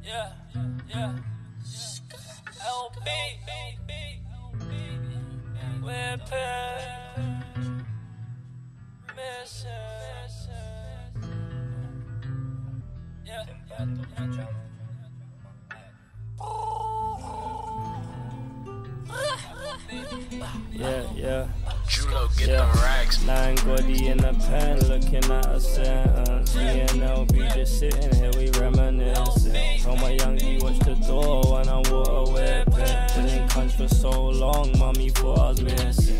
Yeah, yeah. LB, whipping, missing. Yeah, yeah. Julo, get them racks. 9 Gordy in the pen, looking at a sentence. Me and LB just sitting here, we reminiscing. Told my young D watch the door when I water whipping. Been in cunts for so long, mommy thought I was missing.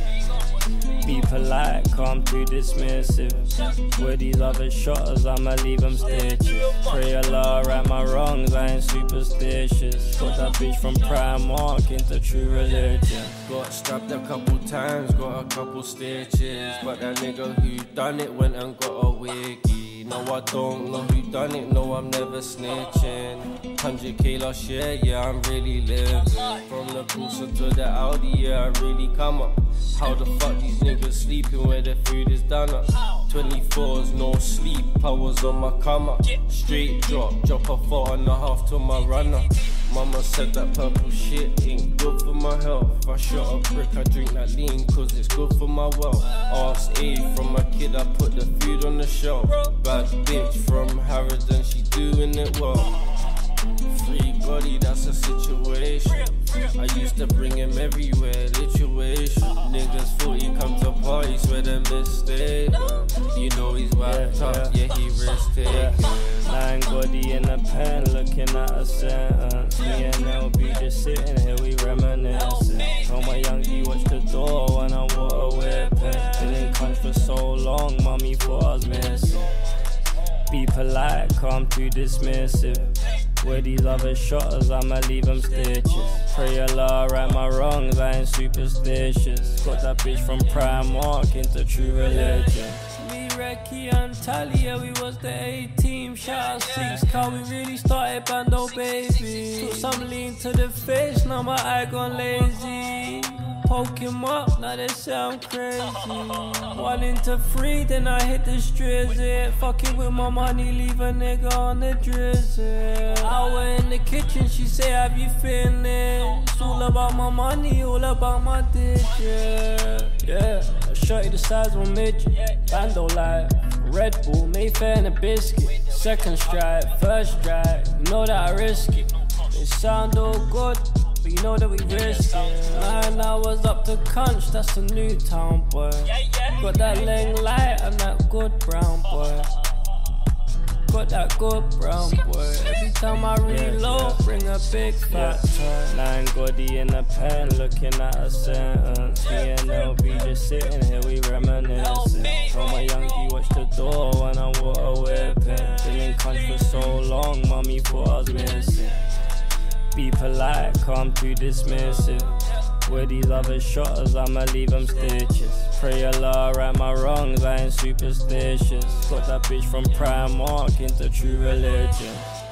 Be polite, calm, too dismissive. With these other shotters, I'ma leave them stitches. Pray Allah, right my wrongs, I ain't superstitious. Got that bitch from Primark into true religion. Got strapped a couple times, got a couple stitches. But that nigga who done it went and got a wiggy. No, I don't know who done it, no, I'm never snitching. 100k last year, yeah, I'm really living. From the Busa to the Audi, yeah, I really come up. How the fuck these niggas sleeping where the food is done up? 24's no sleep, I was on my come up. Straight drop a 4.5 to my runner. Mama said that purple shit ain't good for my health. I shot a brick, I drink that lean cause it's good for my wealth. Asked A from a kid, I put the food on the shelf. Bad bitch from Harrods and she doing it well. Free body, that's a situation. I used to bring him everywhere, lituation. Niggas thought he come to parties where they mistaken. You know he's wiped up, yeah, he risk taking. 9 Gordy in the pen, looking at a sentence. Me and LB just sitting here, we reminiscing. Told my young D watch the door when I water whipping. Been in cunts for so long, mommy thought I was missing. Be polite, calm, too dismissive. With these other shotters, I'ma leave them stitches. Pray Allah, right my wrongs, I ain't superstitious. Got that bitch from Primark into true religion. Me, Reki and Tally, yeah, we was the A-team. Shout out 6, car, we really started Bando, baby. Took some lean to the face, now my eye gone lazy. Poke him up, now they say I'm crazy. 1 into 3, then I hit the strizzy. Fucking with my money, leave a nigga on the drizzle. Hour in the kitchen, she say, have you finished? It's all about my money, all about my digit. Yeah, I shot you the size of a midget. Bando life, Red Bull, Mayfair and a biscuit. Second strike, first strike, you know that I risk it. It sound all good, but you know that we risk it. 9 hours up to Cunch, that's a new town boy. Got that Lang light and that good brown boy. Got that good brown boy. Every time I reload, bring a big fat toy. 9 Gordy in the pen, looking at a sentence. Me and LB just sitting here, we reminiscing. Told my young D watch the door when I water whipping. Been in Cunch for so long, mommy thought I was missing. Be polite, calm, too dismissive. With these other shotters, I'ma leave them stitches. Pray Allah, right my wrongs, I ain't superstitious. Got that bitch from Primark into true religion.